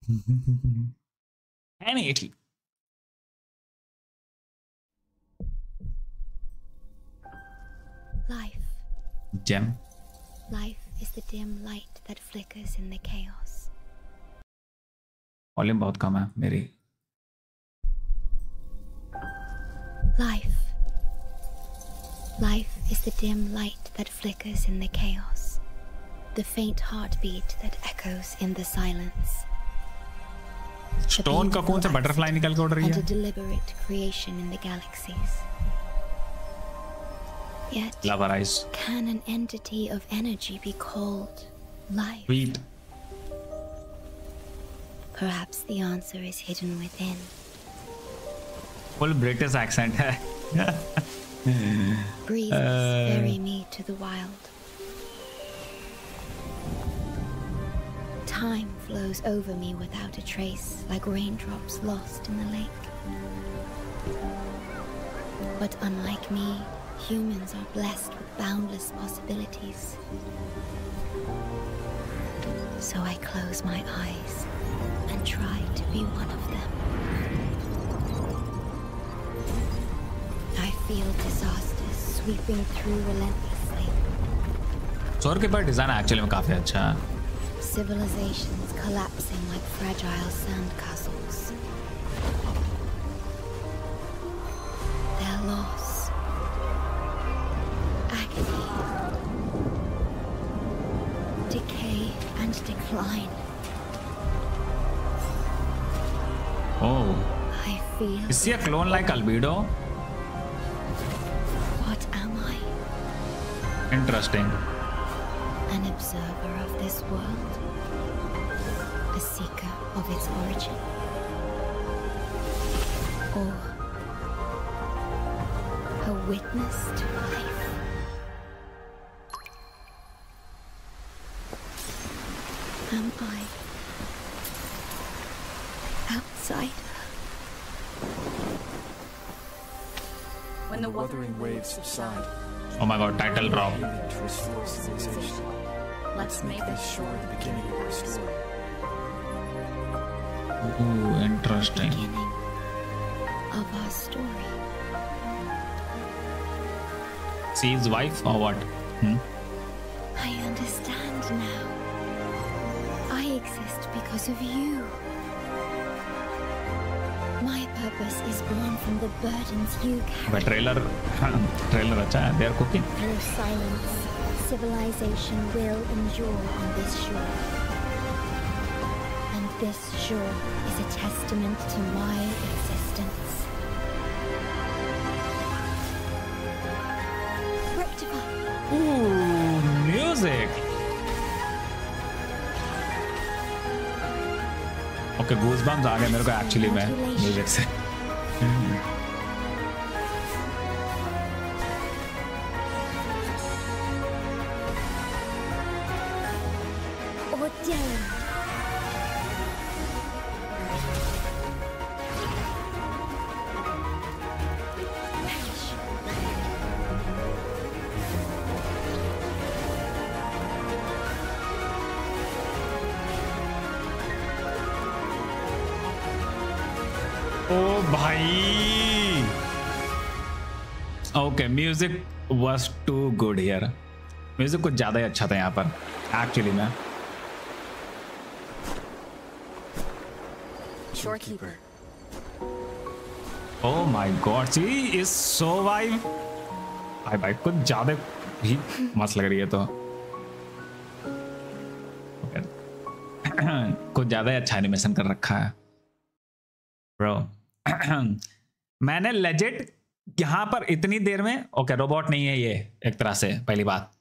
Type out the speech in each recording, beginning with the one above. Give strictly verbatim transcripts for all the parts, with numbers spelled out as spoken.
है नहीं Italy. Life. Gem. Life is the dim light that flickers in the chaos. Volume बहुत कम है मेरी। Life. Life is the dim light that flickers in the chaos. The faint heartbeat that echoes in the silence. Stone का कौन सा butterfly निकल के उड़ रही है? And a deliberate creation in the galaxies. Yet, Lava Rise. Can an entity of energy be called life? Sweet. Perhaps the answer is hidden within. Full British accent है. Breezes ferry me to the wild. Time flows over me without a trace, like raindrops lost in the lake. But unlike me, humans are blessed with boundless possibilities. So I close my eyes and try to be one of them. I feel disasters sweeping through relentlessly. सौर के पास design actually में काफी अच्छा है. Civilizations collapsing like fragile sandcastles. Their loss. Agony. Decay and decline. Oh. I feel. Is he a clone like Albedo? What am I? Interesting. An observer of this world. A seeker of its origin. Or a witness to life. Am I outsider? When the wuthering waves subside. Oh my god, title drop. Let's make this shore the beginning of our story. Ooh, interesting. Beginning of our story. See his wife or what? Hmm? I understand now. I exist because of you. My purpose is born from the burdens you carry. But trailer, trailer अच्छा है. They are cooking. Through silence, civilization will endure on this shore. And this shore is a testament to my existence. Rectify. Ooh, music. Okay, goosebumps आ गए मेरे को actually में music से. Ordained. ओ भाई. Okay, music was too good here. Music कुछ ज्यादा ही अच्छा था यहाँ पर actually में. Shorekeeper. Oh my God, she is so vibe. भाई भाई कुछ ज्यादा ही मस्त लग रही है तो. Okay. कुछ ज्यादा ही अच्छा एनिमेशन कर रखा है. Bro. मैंने लेजिट यहां पर इतनी देर में ओके रोबोट नहीं है ये एक तरह से पहली बात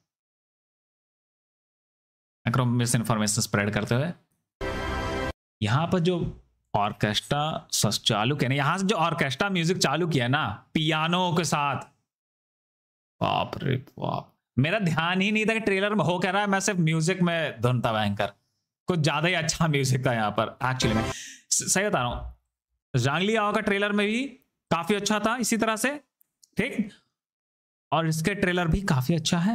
मिस इन्फॉर्मेशन स्प्रेड करते हुए यहां पर जो ऑर्केस्ट्रा चालू किया ना यहां से जो ऑर्केस्ट्रा म्यूजिक चालू किया ना पियानो के साथ बाप रे बाप मेरा ध्यान ही नहीं था कि ट्रेलर में हो कह रहा है मैं सिर्फ म्यूजिक में धुन था भयंकर कुछ ज्यादा ही अच्छा म्यूजिक था यहाँ पर एक्चुअली में सही बता रहा हूँ ज़ांगलियाओ का ट्रेलर में भी काफी अच्छा था इसी तरह से ठीक और इसके ट्रेलर भी काफी अच्छा है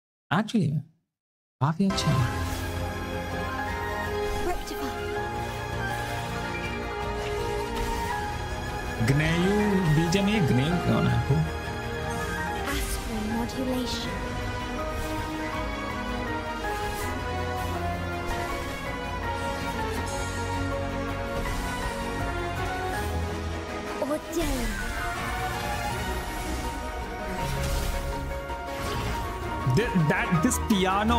एक्चुअली काफी अच्छा है ग्नेयू बीजे में ग्नेयू कौन है? Who? Astral modulation. Ordain. Th- that this piano.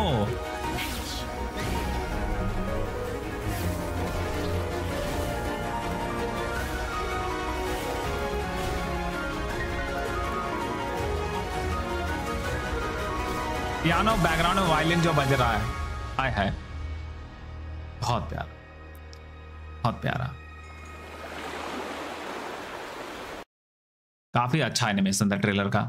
Piano background में वायलिन जो बज रहा है, आय है, बहुत प्यारा, बहुत प्यारा, काफी अच्छा एनिमेशन था ट्रेलर का।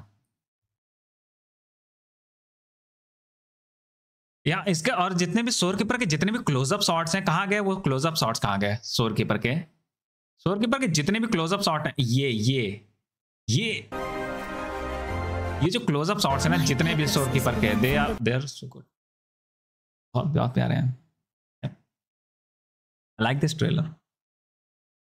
या इसके और जितने भी शोर कीपर के जितने भी क्लोजअप शॉट्स हैं, कहाँ गए वो क्लोजअप शॉट्स? कहाँ गए शोर कीपर के? शोर कीपर के जितने भी क्लोजअप शॉट हैं, ये ये ये ये जो क्लोजअप शॉट्स हैं ना, जितने भी शोर कीपर के, they are they are so good, बहुत बहुत प्यारे हैं। I like this trailer.